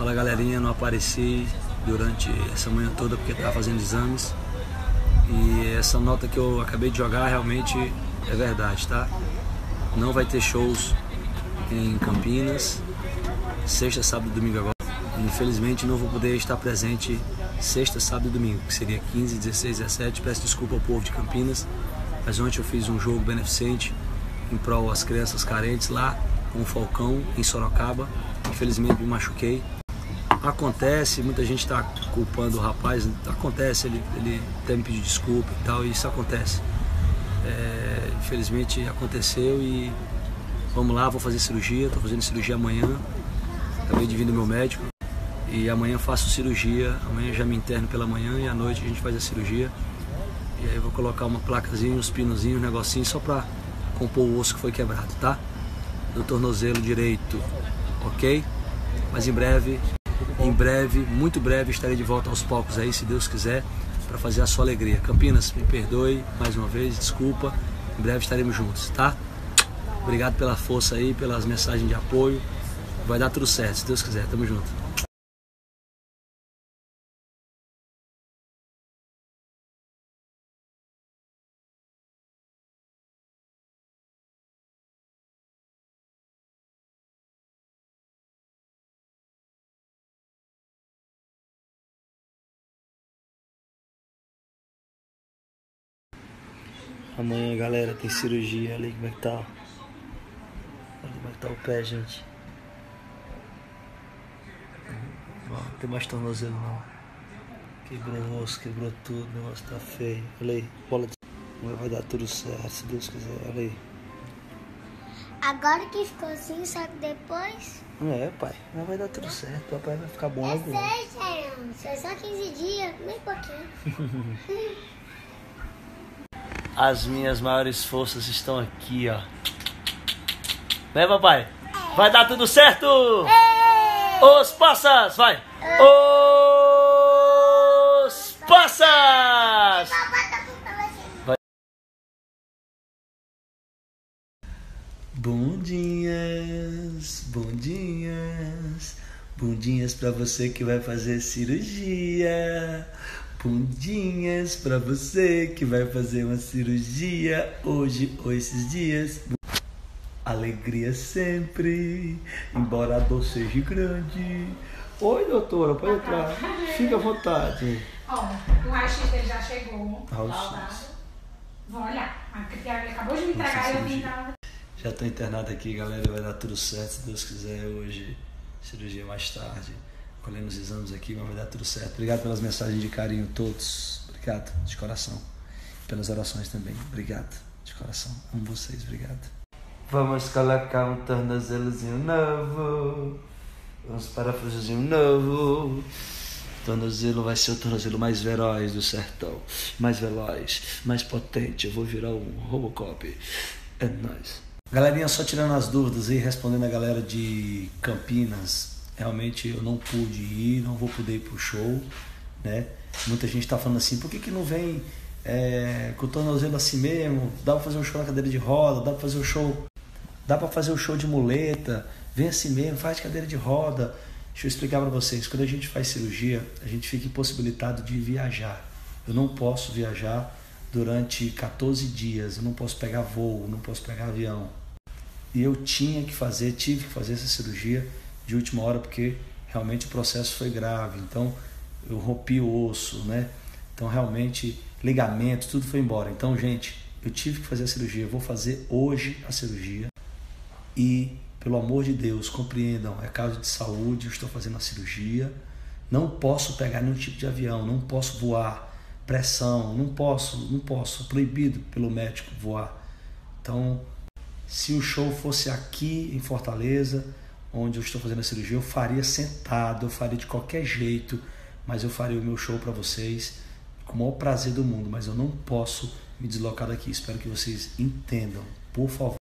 Fala galerinha, não apareci durante essa manhã toda porque estava fazendo exames. E essa nota que eu acabei de jogar realmente é verdade, tá? Não vai ter shows em Campinas, sexta, sábado e domingo agora. Infelizmente não vou poder estar presente sexta, sábado e domingo, que seria 15, 16, 17. Peço desculpa ao povo de Campinas, mas ontem eu fiz um jogo beneficente em prol às crianças carentes lá com o Falcão em Sorocaba. Infelizmente me machuquei. Acontece, muita gente está culpando o rapaz, acontece, ele até me pediu desculpa e tal, e isso acontece. Infelizmente aconteceu e vamos lá, vou fazer cirurgia, estou fazendo cirurgia amanhã, acabei de vir do meu médico e amanhã faço cirurgia, amanhã já me interno pela manhã e à noite a gente faz a cirurgia. E aí eu vou colocar uma placazinha, uns pinozinhos, um negocinho só para compor o osso que foi quebrado, tá? Do tornozelo direito, ok? Mas em breve, muito breve, estarei de volta aos palcos aí, se Deus quiser, para fazer a sua alegria. Campinas, me perdoe mais uma vez, desculpa, em breve estaremos juntos, tá? Obrigado pela força aí, pelas mensagens de apoio, vai dar tudo certo, se Deus quiser, tamo junto. Amanhã, galera, tem cirurgia. Olha aí como é que tá. Olha como é que tá o pé, gente. Não tem mais tornozelo não. Quebrou o osso, quebrou tudo. O negócio tá feio. Olha aí, bola de... Vai dar tudo certo, se Deus quiser. Olha aí. Agora que ficou assim, só que depois... Pai, mas vai dar tudo certo. O papai vai ficar bom É logo. sério, foi só 15 dias, bem pouquinho. As minhas maiores forças estão aqui, ó. Né, papai? Vai dar tudo certo! Os passas, vai! Os passas! Vai. Bundinhas, bundinhas, bundinhas pra você que vai fazer cirurgia. Bundinhas pra você que vai fazer uma cirurgia hoje ou esses dias. Alegria sempre, embora a dor seja grande. Oi, doutora, pode entrar. Fica à vontade. Ó, o raio-x dele já chegou. Raio-x. Vou olhar. Ele acabou de me entregar e eu vim dar. Já estou internado aqui, galera. Vai dar tudo certo, se Deus quiser. Hoje, cirurgia mais tarde. Colhendo os exames aqui, mas vai dar tudo certo. Obrigado pelas mensagens de carinho, todos. Obrigado, de coração. Pelas orações também. Obrigado, de coração. Amo vocês, obrigado. Vamos colocar um tornozelozinho novo. Vamos parafusozinho novo. O tornozelo vai ser o tornozelo mais veloz do sertão. Mais veloz, mais potente. Eu vou virar um Robocop. É nóis. Galerinha, só tirando as dúvidas e respondendo a galera de Campinas. Realmente eu não pude ir, não vou poder ir pro show, né? Muita gente tá falando assim, por que não vem com o tornozelo assim mesmo? Dá pra fazer um show na cadeira de roda, dá pra fazer um show de muleta, vem assim mesmo, faz de cadeira de roda. Deixa eu explicar para vocês, quando a gente faz cirurgia, a gente fica impossibilitado de viajar. Eu não posso viajar durante 14 dias, eu não posso pegar voo, não posso pegar avião. E eu tive que fazer essa cirurgia de última hora, porque realmente o processo foi grave. Então eu rompi o osso, né? Então realmente ligamento, tudo foi embora. Então, gente, eu tive que fazer a cirurgia. Eu vou fazer hoje a cirurgia. E, pelo amor de Deus, compreendam, é caso de saúde, eu estou fazendo a cirurgia. Não posso pegar nenhum tipo de avião, não posso voar, pressão, não posso, proibido pelo médico voar. Então, se o show fosse aqui em Fortaleza, onde eu estou fazendo a cirurgia, eu faria sentado, eu faria de qualquer jeito, mas eu faria o meu show para vocês com o maior prazer do mundo, mas eu não posso me deslocar daqui. Espero que vocês entendam, por favor.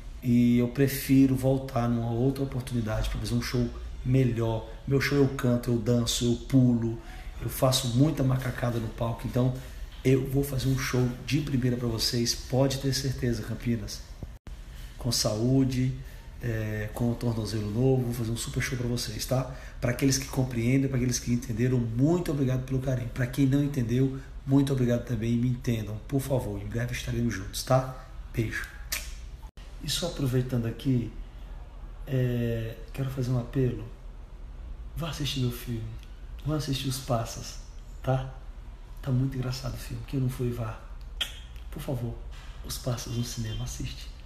E eu prefiro voltar numa outra oportunidade para fazer um show melhor. Meu show eu canto, eu danço, eu pulo, eu faço muita macacada no palco, então eu vou fazer um show de primeira para vocês, pode ter certeza, Campinas. Com saúde, com o tornozelo novo, vou fazer um super show para vocês, tá? Para aqueles que compreendem, para aqueles que entenderam, muito obrigado pelo carinho. Para quem não entendeu, muito obrigado também, me entendam, por favor, em breve estaremos juntos, tá? Beijo. E só aproveitando aqui, quero fazer um apelo. Vá assistir meu filme, vá assistir Os Passas, tá? Tá muito engraçado o filme, quem não foi, vá. Por favor, Os Passas no cinema, assiste.